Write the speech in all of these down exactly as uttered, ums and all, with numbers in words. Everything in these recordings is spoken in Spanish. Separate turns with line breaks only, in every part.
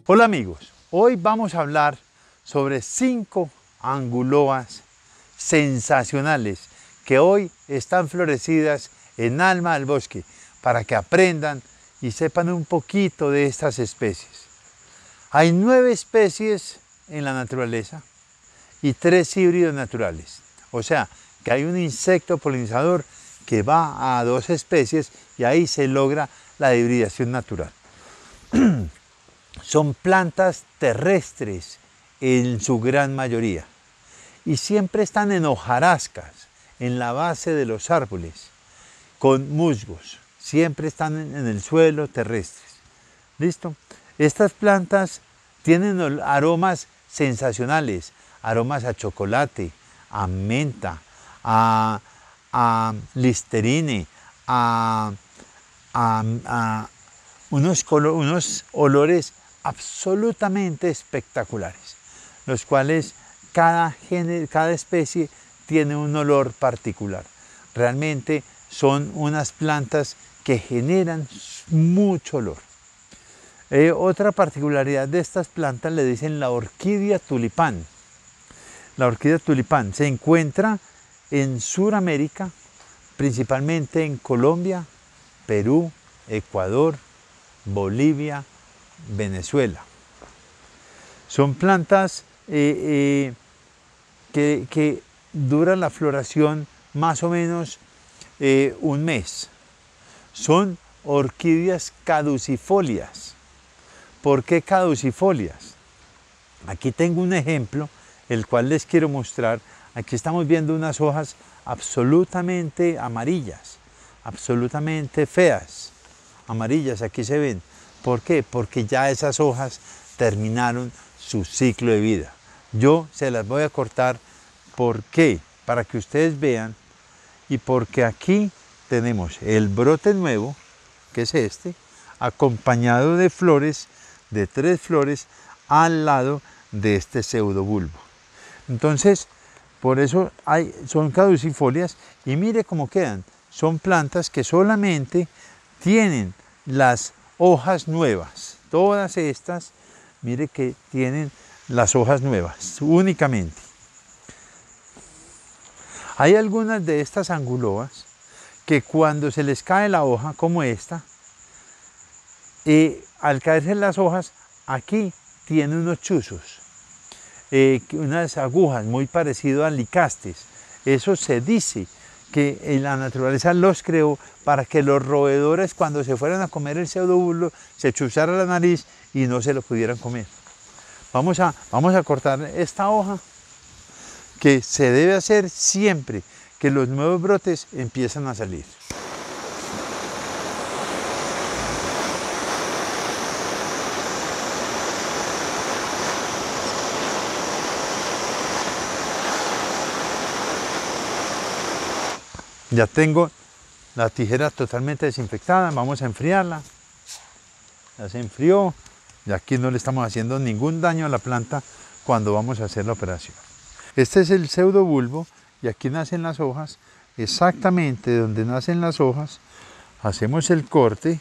Hola amigos, hoy vamos a hablar sobre cinco anguloas sensacionales que hoy están florecidas en Alma del Bosque para que aprendan y sepan un poquito de estas especies. Hay nueve especies en la naturaleza y tres híbridos naturales, o sea que hay un insecto polinizador que va a dos especies y ahí se logra la hibridación natural. Son plantas terrestres en su gran mayoría y siempre están en hojarascas, en la base de los árboles, con musgos, siempre están en el suelo terrestres. ¿Listo? Estas plantas tienen aromas sensacionales, aromas a chocolate, a menta, a, a listerine, a, a, a unos, color, unos olores absolutamente espectaculares, los cuales cada, género, cada especie tiene un olor particular. Realmente son unas plantas que generan mucho olor. Eh, otra particularidad de estas plantas le dicen la orquídea tulipán. La orquídea tulipán se encuentra en Sudamérica, principalmente en Colombia, Perú, Ecuador, Bolivia, Venezuela. Son plantas eh, eh, que, que duran la floración más o menos eh, un mes. Son orquídeas caducifolias. ¿Por qué caducifolias? Aquí tengo un ejemplo, el cual les quiero mostrar. Aquí estamos viendo unas hojas absolutamente amarillas, absolutamente feas, amarillas, aquí se ven. ¿Por qué? Porque ya esas hojas terminaron su ciclo de vida. Yo se las voy a cortar. ¿Por qué? Para que ustedes vean y porque aquí tenemos el brote nuevo, que es este, acompañado de flores, de tres flores, al lado de este pseudobulbo. Entonces, por eso hay, son caducifolias y mire cómo quedan. Son plantas que solamente tienen las hojas nuevas. Todas estas, mire que tienen las hojas nuevas, únicamente. Hay algunas de estas anguloas que cuando se les cae la hoja, como esta, eh, al caerse las hojas, aquí tiene unos chuzos, eh, unas agujas muy parecidas a licastes. Eso se dice que en la naturaleza los creó para que los roedores cuando se fueran a comer el pseudobulbo se chuzaran la nariz y no se lo pudieran comer. Vamos a, vamos a cortar esta hoja, que se debe hacer siempre que los nuevos brotes empiezan a salir. Ya tengo la tijera totalmente desinfectada, vamos a enfriarla. Ya se enfrió, y aquí no le estamos haciendo ningún daño a la planta cuando vamos a hacer la operación. Este es el pseudobulbo y aquí nacen las hojas. Exactamente donde nacen las hojas, hacemos el corte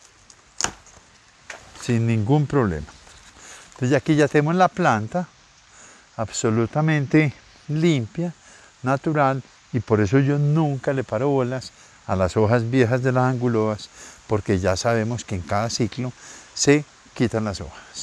sin ningún problema. Entonces aquí ya tenemos la planta absolutamente limpia, natural, y por eso yo nunca le paro bolas a las hojas viejas de las anguloas, porque ya sabemos que en cada ciclo se quitan las hojas.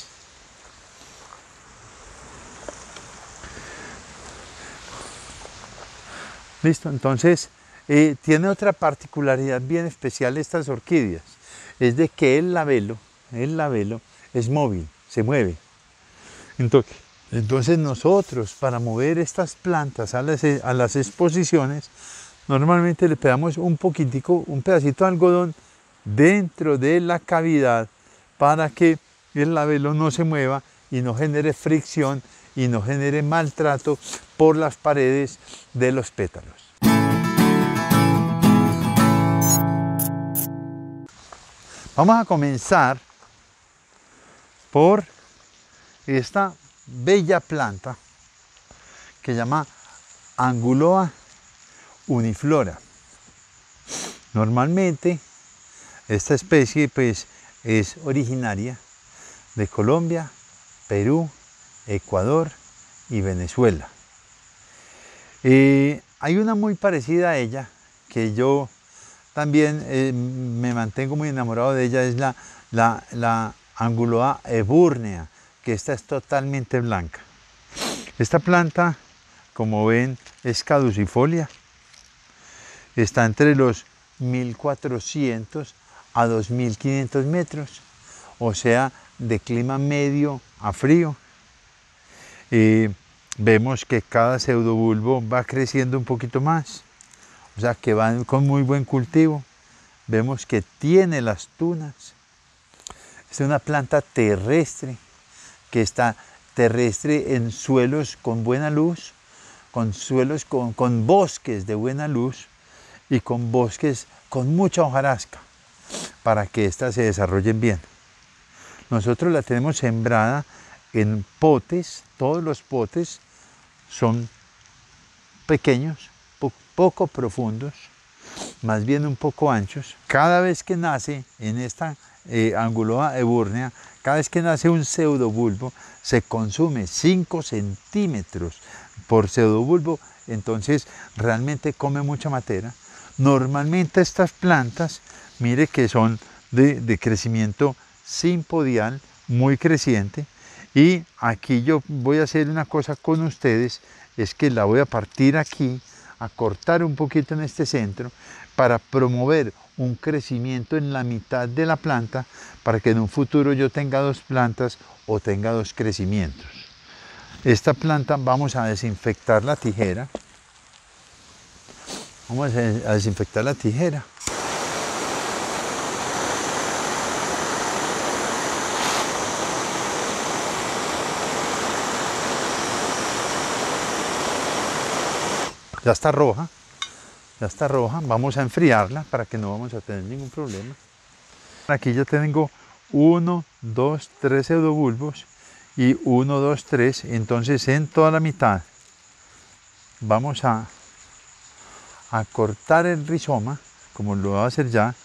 Listo, entonces eh, tiene otra particularidad bien especial estas orquídeas, es de que el labelo, el labelo es móvil, se mueve. Entonces, entonces nosotros para mover estas plantas a las, a las exposiciones, normalmente le pegamos un poquitico, un pedacito de algodón dentro de la cavidad para que el labelo no se mueva y no genere fricción y no genere maltrato por las paredes de los pétalos. Vamos a comenzar por esta bella planta que se llama Anguloa uniflora. Normalmente esta especie pues es originaria de Colombia, Perú, Ecuador y Venezuela. Eh, hay una muy parecida a ella, que yo también eh, me mantengo muy enamorado de ella, es la, la, la Anguloa eburnea, que esta es totalmente blanca. Esta planta, como ven, es caducifolia, está entre los mil cuatrocientos a dos mil quinientos metros, o sea, de clima medio a frío. Eh, vemos que cada pseudobulbo va creciendo un poquito más, o sea que va con muy buen cultivo. Vemos que tiene las tunas. Es una planta terrestre, que está terrestre en suelos con buena luz, con suelos con, con bosques de buena luz y con bosques con mucha hojarasca, para que éstas se desarrollen bien. Nosotros la tenemos sembrada en potes, todos los potes son pequeños, po poco profundos, más bien un poco anchos. Cada vez que nace en esta eh, Anguloa eburnea, cada vez que nace un pseudobulbo, se consume cinco centímetros por pseudobulbo, entonces realmente come mucha materia. Normalmente estas plantas, mire que son de, de crecimiento simpodial, muy creciente, y aquí yo voy a hacer una cosa con ustedes, es que la voy a partir aquí, a cortar un poquito en este centro, para promover un crecimiento en la mitad de la planta, para que en un futuro yo tenga dos plantas o tenga dos crecimientos. Esta planta vamos a desinfectar la tijera, vamos a desinfectar la tijera. Ya está roja, ya está roja, vamos a enfriarla para que no vamos a tener ningún problema. Aquí yo tengo uno, dos, tres pseudobulbos y uno, dos, tres, entonces en toda la mitad vamos a, a cortar el rizoma, como lo voy a hacer ya.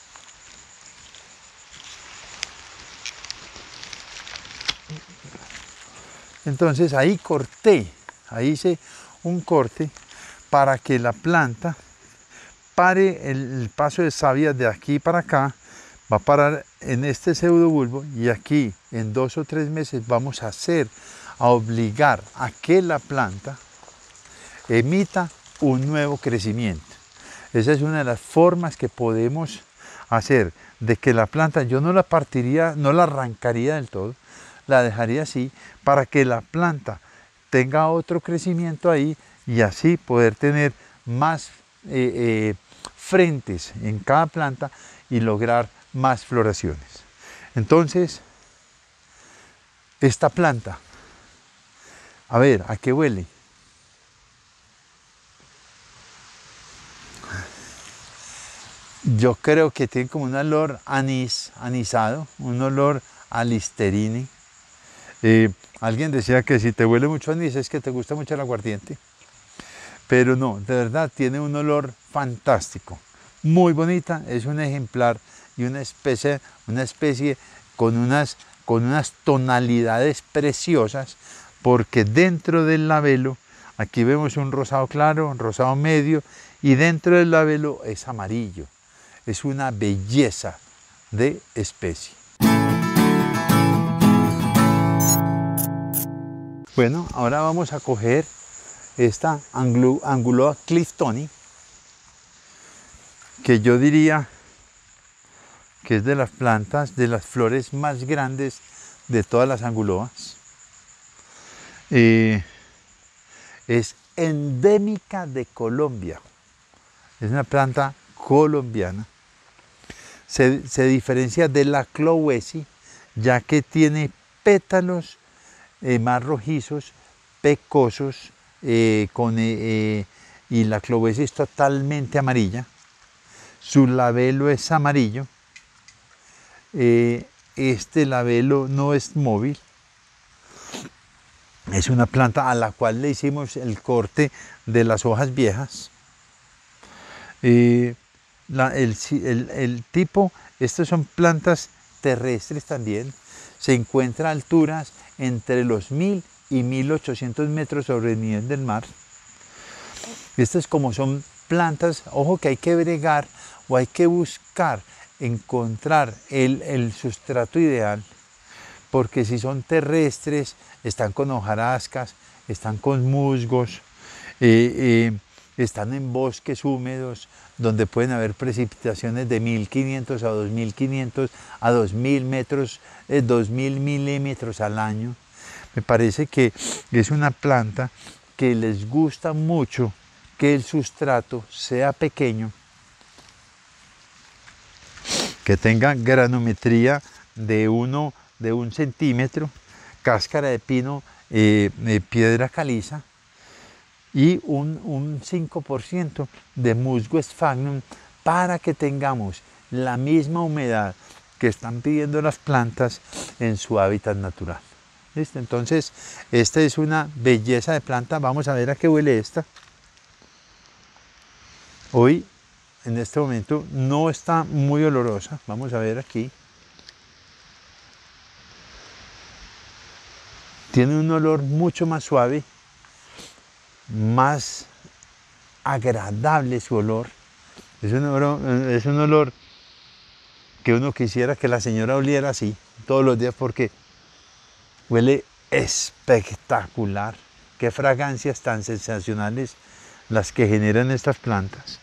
Entonces ahí corté, ahí hice un corte para que la planta pare el, el paso de savia de aquí para acá, va a parar en este pseudobulbo y aquí en dos o tres meses vamos a hacer, a obligar a que la planta emita un nuevo crecimiento. Esa es una de las formas que podemos hacer de que la planta, yo no la partiría, no la arrancaría del todo, la dejaría así para que la planta tenga otro crecimiento ahí y así poder tener más eh, eh, frentes en cada planta y lograr más floraciones. Entonces, esta planta, a ver, ¿a qué huele? Yo creo que tiene como un olor anís, anisado, un olor a listerine. Eh, alguien decía que si te huele mucho anís es que te gusta mucho el aguardiente. Pero no, de verdad tiene un olor fantástico, muy bonita, es un ejemplar y una especie, una especie con, unas, con unas tonalidades preciosas, porque dentro del labelo, aquí vemos un rosado claro, un rosado medio, y dentro del labelo es amarillo, es una belleza de especie. Bueno, ahora vamos a coger esta Anguloa cliftoni, que yo diría que es de las plantas, de las flores más grandes de todas las anguloas. Eh, es endémica de Colombia, es una planta colombiana. Se, se diferencia de la clowesi, ya que tiene pétalos eh, más rojizos, pecosos, Eh, con, eh, eh, y la clowesi es totalmente amarilla, su labelo es amarillo, eh, este labelo no es móvil, es una planta a la cual le hicimos el corte de las hojas viejas. Eh, la, el, el, el tipo, estas son plantas terrestres también. Se encuentra a alturas entre los mil y mil ochocientos metros sobre el nivel del mar. Estas como son plantas, ojo que hay que bregar o hay que buscar encontrar el, el sustrato ideal, porque si son terrestres, están con hojarascas, están con musgos, eh, eh, están en bosques húmedos, donde pueden haber precipitaciones de mil quinientos a dos mil quinientos a dos mil metros, eh, dos mil milímetros al año. Me parece que es una planta que les gusta mucho que el sustrato sea pequeño, que tenga granometría de, uno, de un centímetro, cáscara de pino, eh, eh, piedra caliza y un, un cinco por ciento de musgo sphagnum para que tengamos la misma humedad que están pidiendo las plantas en su hábitat natural. ¿Listo? Entonces, esta es una belleza de planta. Vamos a ver a qué huele esta. Hoy, en este momento, no está muy olorosa. Vamos a ver aquí. Tiene un olor mucho más suave, más agradable su olor. Es un olor, es un olor que uno quisiera que la señora oliera así todos los días porque huele espectacular. Qué fragancias tan sensacionales las que generan estas plantas.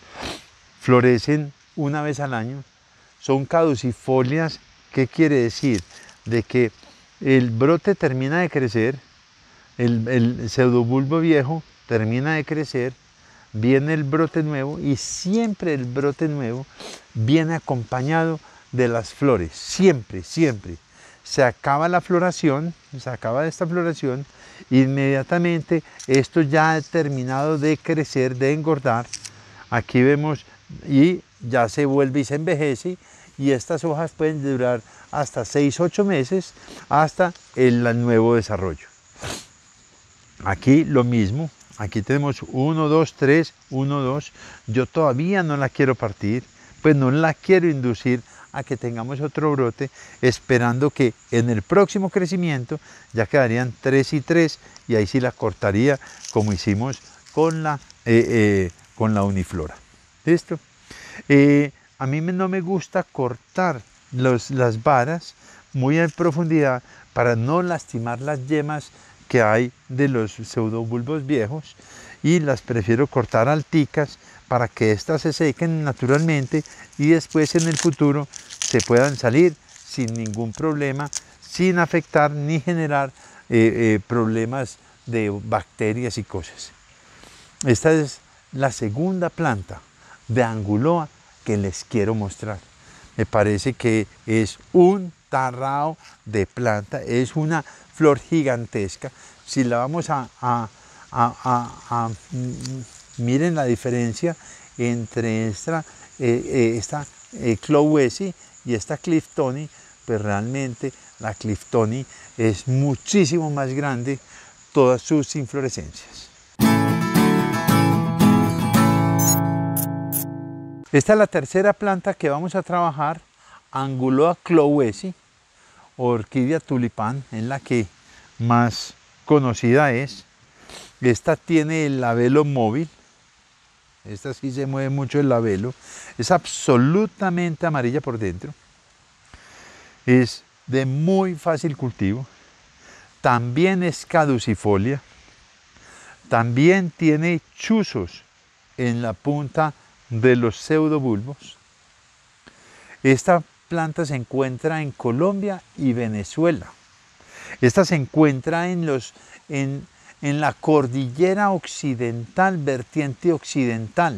Florecen una vez al año, son caducifolias. ¿Qué quiere decir? De que el brote termina de crecer, el, el pseudobulbo viejo termina de crecer, viene el brote nuevo y siempre el brote nuevo viene acompañado de las flores, siempre, siempre. Se acaba la floración, se acaba esta floración, inmediatamente esto ya ha terminado de crecer, de engordar. Aquí vemos y ya se vuelve y se envejece y estas hojas pueden durar hasta seis a ocho meses hasta el nuevo desarrollo. Aquí lo mismo, aquí tenemos uno, dos, tres, uno, dos. Yo todavía no la quiero partir, pues no la quiero inducir a que tengamos otro brote, esperando que en el próximo crecimiento ya quedarían tres y tres y ahí sí la cortaría como hicimos con la, eh, eh, con la uniflora. ¿Listo? Eh, a mí no me gusta cortar los, las varas muy en profundidad para no lastimar las yemas que hay de los pseudobulbos viejos y las prefiero cortar alticas para que éstas se sequen naturalmente y después en el futuro se puedan salir sin ningún problema, sin afectar ni generar eh, eh, problemas de bacterias y cosas. Esta es la segunda planta de Anguloa que les quiero mostrar. Me parece que es un tarrao de planta, es una flor gigantesca. Si la vamos a, a, a, a, a miren la diferencia entre esta, eh, eh, esta eh, Clowesi y esta Cliftoni, pues realmente la Cliftoni es muchísimo más grande todas sus inflorescencias. Esta es la tercera planta que vamos a trabajar, Anguloa Clowesi, orquídea tulipán, en la que más conocida es. Esta tiene el labelo móvil, esta sí se mueve mucho el labelo, es absolutamente amarilla por dentro, es de muy fácil cultivo, también es caducifolia, también tiene chuzos en la punta de los pseudobulbos. Esta planta se encuentra en Colombia y Venezuela. Esta se encuentra en, los, en, en la cordillera occidental, vertiente occidental.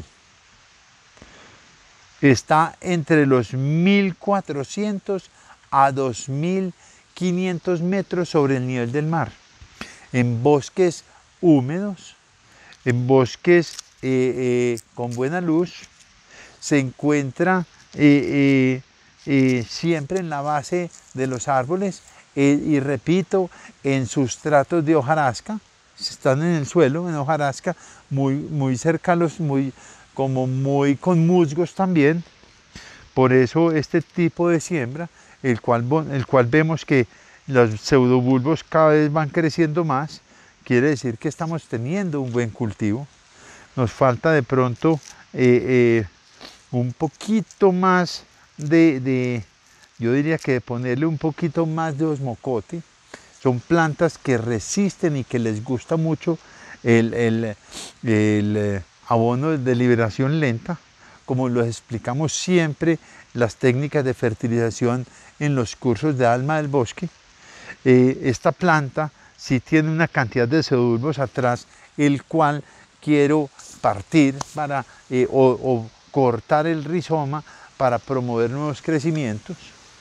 Está entre los mil cuatrocientos a dos mil quinientos metros sobre el nivel del mar, en bosques húmedos, en bosques eh, eh, con buena luz. Se encuentra eh, eh, eh, siempre en la base de los árboles eh, y repito, en sustratos de hojarasca, están en el suelo, en hojarasca, muy, muy cercanos, muy, como muy con musgos también. Por eso este tipo de siembra el cual, el cual vemos que los pseudobulbos cada vez van creciendo más, quiere decir que estamos teniendo un buen cultivo. Nos falta de pronto eh, eh, un poquito más de, de, yo diría que de ponerle un poquito más de osmocote. Son plantas que resisten y que les gusta mucho el, el, el abono de liberación lenta, como lo explicamos siempre, las técnicas de fertilización en los cursos de Alma del Bosque. Eh, esta planta sí tiene una cantidad de pseudobulbos atrás, el cual quiero partir para, eh, o, o cortar el rizoma para promover nuevos crecimientos.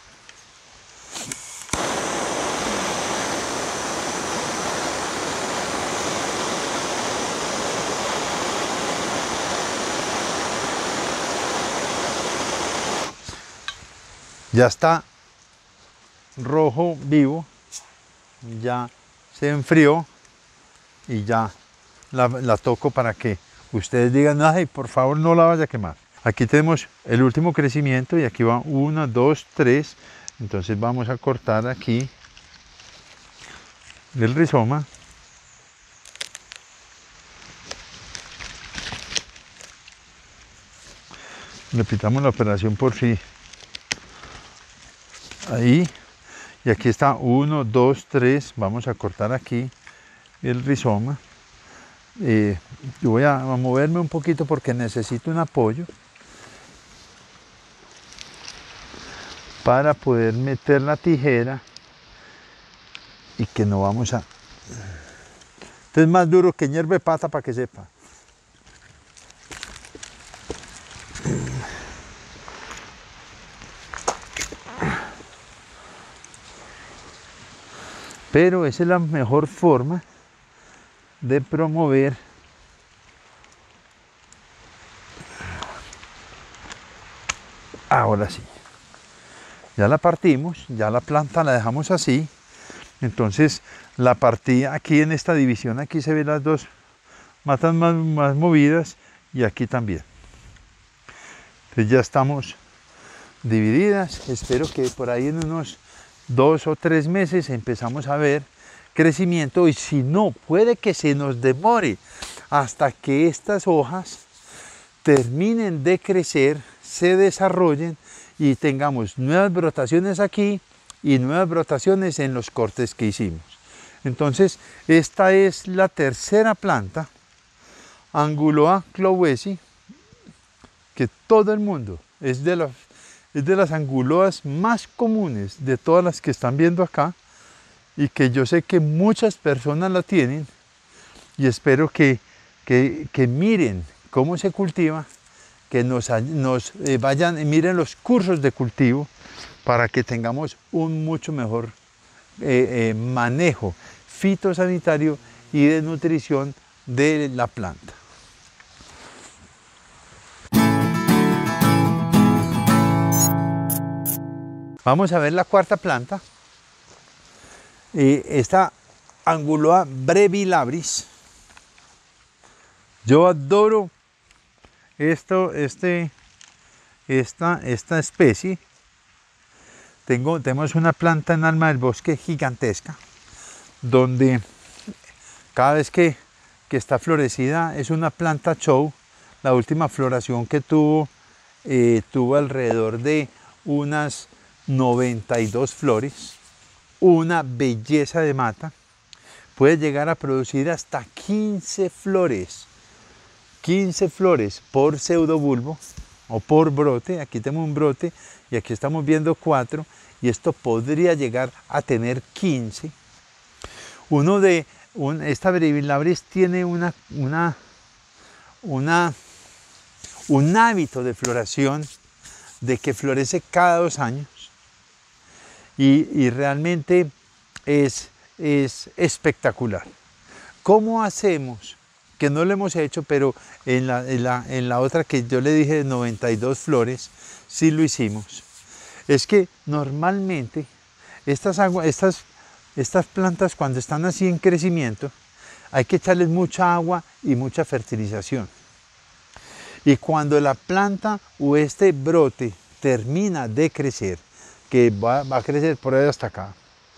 Ya está rojo vivo, ya se enfrió y ya la, la toco para que ustedes digan, ay, por favor no la vaya a quemar. Aquí tenemos el último crecimiento y aquí va uno, dos, tres. Entonces vamos a cortar aquí el rizoma. Repitamos la operación por si. Ahí, y aquí está uno, dos, tres, vamos a cortar aquí el rizoma. Eh, yo voy a, a moverme un poquito porque necesito un apoyo para poder meter la tijera y que no vamos a... Esto es más duro que hierve pata, para que sepa. Pero esa es la mejor forma de promover ahora sí. Ya la partimos, ya la planta la dejamos así. Entonces la partí aquí en esta división, aquí se ven las dos matas más, más movidas y aquí también. Entonces ya estamos divididas. Espero que por ahí en unos dos o tres meses empezamos a ver crecimiento, y si no, puede que se nos demore hasta que estas hojas terminen de crecer, se desarrollen y tengamos nuevas brotaciones aquí y nuevas brotaciones en los cortes que hicimos. Entonces esta es la tercera planta, Anguloa clowesi, que todo el mundo es de las Es de las anguloas más comunes de todas las que están viendo acá, y que yo sé que muchas personas la tienen, y espero que, que, que miren cómo se cultiva, que nos, nos eh, vayan y miren los cursos de cultivo para que tengamos un mucho mejor eh, eh, manejo fitosanitario y de nutrición de la planta. Vamos a ver la cuarta planta. Eh, esta Anguloa brevilabris. Yo adoro esto, este, esta, esta especie. Tengo, tenemos una planta en Alma del Bosque gigantesca, donde cada vez que, que está florecida es una planta show. La última floración que tuvo, eh, tuvo alrededor de unas noventa y dos flores, una belleza de mata. Puede llegar a producir hasta quince flores, quince flores por pseudobulbo o por brote. Aquí tenemos un brote y aquí estamos viendo cuatro, y esto podría llegar a tener quince. Uno de un, esta brevilabris tiene una, una, una, un hábito de floración de que florece cada dos años. Y, y realmente es, es espectacular. ¿Cómo hacemos? Que no lo hemos hecho, pero en la, en, la, en la otra que yo le dije de noventa y dos flores, sí lo hicimos. Es que normalmente estas, agua, estas, estas plantas, cuando están así en crecimiento, hay que echarles mucha agua y mucha fertilización. Y cuando la planta o este brote termina de crecer, que va, va a crecer por ahí hasta acá.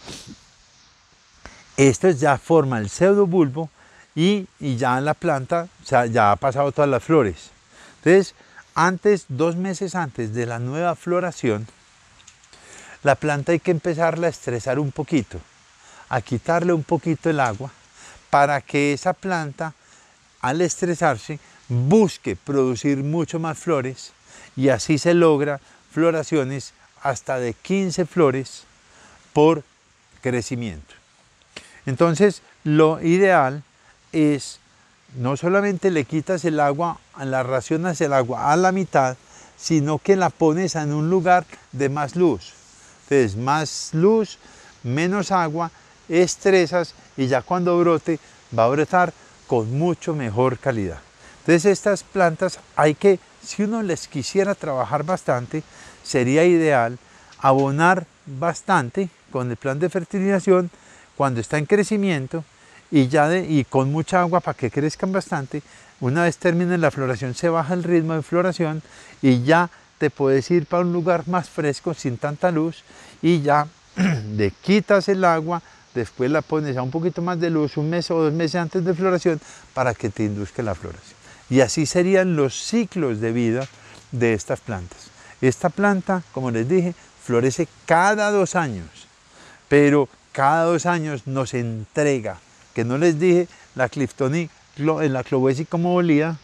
Esto ya forma el pseudobulbo y, y ya la planta, o sea, ya ha pasado todas las flores. Entonces, antes, dos meses antes de la nueva floración, la planta hay que empezarla a estresar un poquito, a quitarle un poquito el agua, para que esa planta, al estresarse, busque producir mucho más flores y así se logra floraciones hasta de quince flores por crecimiento. Entonces, lo ideal es, no solamente le quitas el agua, la racionas el agua a la mitad, sino que la pones en un lugar de más luz. Entonces, más luz, menos agua, estresas y ya cuando brote, va a brotar con mucho mejor calidad. Entonces, estas plantas hay que, si uno les quisiera trabajar bastante, sería ideal abonar bastante con el plan de fertilización cuando está en crecimiento y, ya de, y con mucha agua para que crezcan bastante. Una vez termine la floración se baja el ritmo de floración y ya te puedes ir para un lugar más fresco sin tanta luz y ya le quitas el agua, después la pones a un poquito más de luz un mes o dos meses antes de floración para que te induzca la floración. Y así serían los ciclos de vida de estas plantas. Esta planta, como les dije, florece cada dos años, pero cada dos años nos entrega, que no les dije, la Cliftoni, la Chloesia como olía.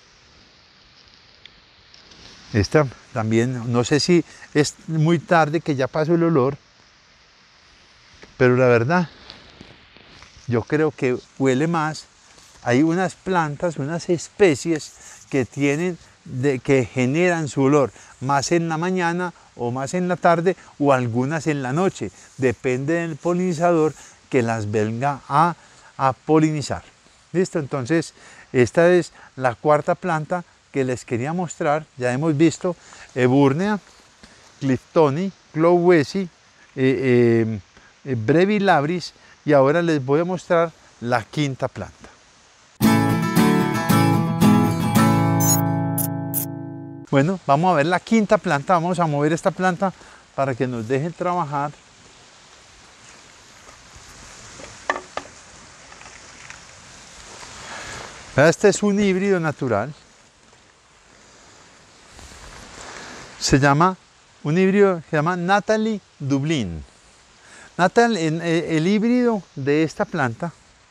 Esta también, no sé si es muy tarde que ya pasó el olor, pero la verdad, yo creo que huele más. Hay unas plantas, unas especies que tienen, de, que generan su olor, más en la mañana o más en la tarde o algunas en la noche, depende del polinizador que las venga a, a polinizar. ¿Listo? Entonces, esta es la cuarta planta que les quería mostrar. Ya hemos visto Eburnea, Cliftoni, Chloesia, eh, eh, Brevilabris y ahora les voy a mostrar la quinta planta. Bueno, vamos a ver la quinta planta, vamos a mover esta planta para que nos dejen trabajar. Este es un híbrido natural. Se llama, un híbrido que se llama Natalie Dublin. Natalie, el, el híbrido de esta planta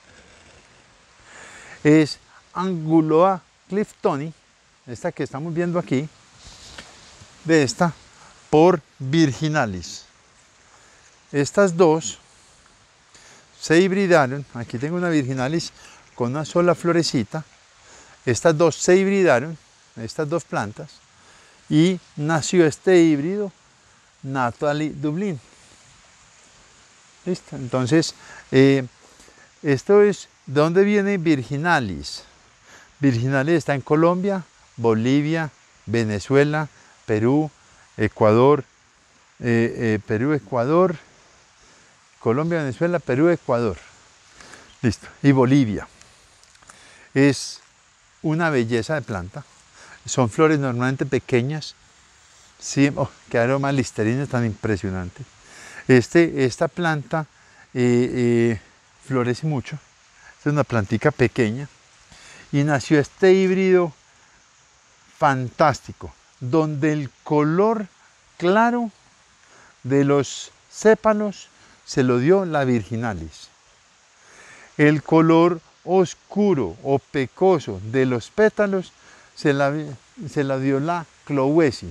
es Anguloa Cliftoni, esta que estamos viendo aquí, de esta, por Virginalis. Estas dos se hibridaron, aquí tengo una Virginalis con una sola florecita, estas dos se hibridaron, estas dos plantas, y nació este híbrido, Natalie Dublin. ¿Listo? Entonces, eh, esto es, ¿de dónde viene Virginalis? Virginalis está en Colombia, Bolivia, Venezuela, Perú, Ecuador, eh, eh, Perú, Ecuador, Colombia, Venezuela, Perú, Ecuador. Listo. Y Bolivia. Es una belleza de planta. Son flores normalmente pequeñas. Sí, oh, qué aroma listerino tan impresionante. Este, esta planta eh, eh, florece mucho. Es una plantica pequeña. Y nació este híbrido fantástico, donde el color claro de los sépalos se lo dio la Virginalis. El color oscuro o pecoso de los pétalos se la, se la dio la Chloesia.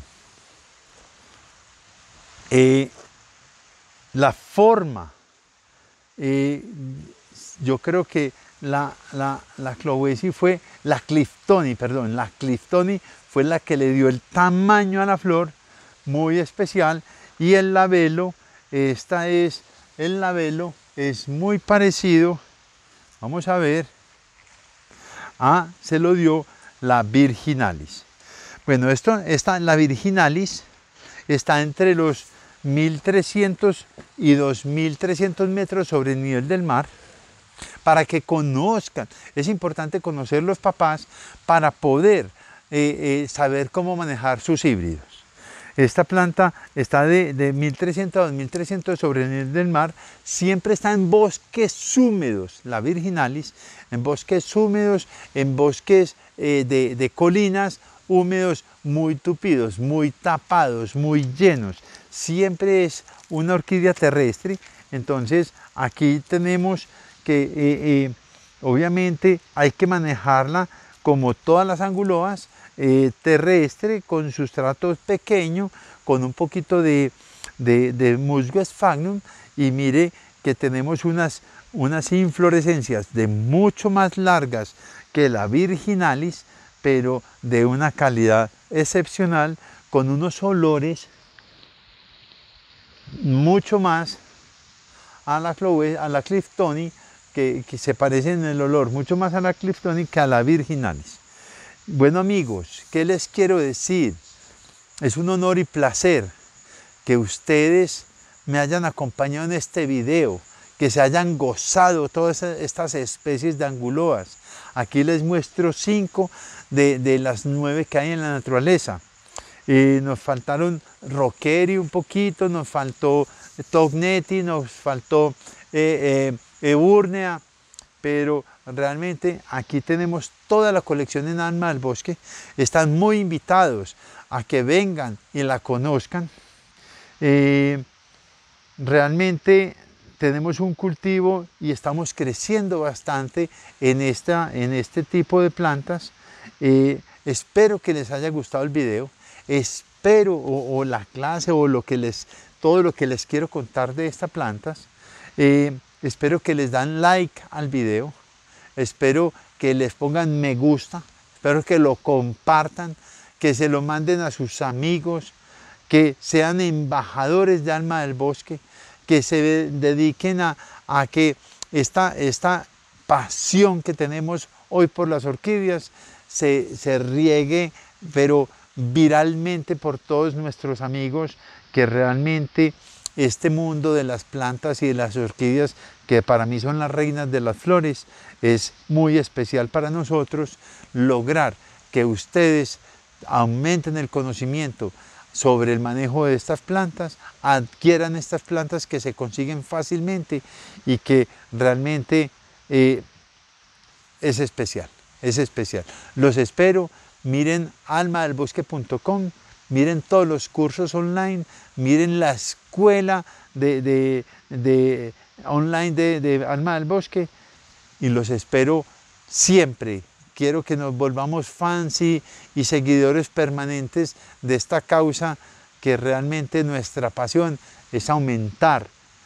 Eh, la forma, eh, yo creo que la, la, la Chloesia fue, la Cliftoni, perdón, la Cliftoni fue la que le dio el tamaño a la flor, muy especial, y el labelo, esta es, el labelo es muy parecido, vamos a ver, a, se lo dio la Virginalis. Bueno, esto, esta, la Virginalis está entre los mil trescientos y dos mil trescientos metros sobre el nivel del mar, para que conozcan, es importante conocer los papás para poder eh, eh, saber cómo manejar sus híbridos. Esta planta está de, de mil trescientos a dos mil trescientos sobre el nivel del mar, siempre está en bosques húmedos, la virginalis, en bosques húmedos, en bosques eh, de, de colinas húmedos muy tupidos, muy tapados, muy llenos. Siempre es una orquídea terrestre, entonces aquí tenemos que eh, eh, obviamente hay que manejarla como todas las anguloas, eh, terrestre, con sustrato pequeño, con un poquito de, de, de musgo sphagnum, y mire que tenemos unas, unas inflorescencias de mucho más largas que la virginalis, pero de una calidad excepcional, con unos olores mucho más a la, a la Cliftoni, que, que se parecen en el olor mucho más a la Cliftoni que a la virginalis. Bueno amigos, ¿qué les quiero decir? Es un honor y placer que ustedes me hayan acompañado en este video, que se hayan gozado todas estas especies de anguloas. Aquí les muestro cinco de, de las nueve que hay en la naturaleza. Eh, nos faltaron Rockeri un poquito, nos faltó Togneti, nos faltó eh, eh, Eburnea, pero realmente aquí tenemos toda la colección en Alma del Bosque. Están muy invitados a que vengan y la conozcan. Eh, realmente tenemos un cultivo y estamos creciendo bastante en, esta, en este tipo de plantas. Eh, espero que les haya gustado el video. Espero, o, o la clase, o lo que les, todo lo que les quiero contar de estas plantas. Eh, espero que les dan like al video. Espero que les pongan me gusta. Espero que lo compartan, que se lo manden a sus amigos, que sean embajadores de Alma del Bosque, que se dediquen a, a que esta, esta pasión que tenemos hoy por las orquídeas se, se riegue, pero viralmente por todos nuestros amigos, que realmente este mundo de las plantas y de las orquídeas, que para mí son las reinas de las flores, es muy especial para nosotros. Lograr que ustedes aumenten el conocimiento sobre el manejo de estas plantas, adquieran estas plantas que se consiguen fácilmente y que realmente eh, es especial, es especial. Los espero, miren alma del bosque punto com, miren todos los cursos online, miren la escuela de, de, de online de, de Alma del Bosque, y los espero siempre. Quiero que nos volvamos fans y, y seguidores permanentes de esta causa, que realmente nuestra pasión es aumentar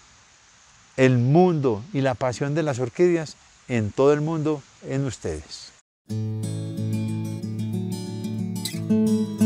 el mundo y la pasión de las orquídeas en todo el mundo, en ustedes.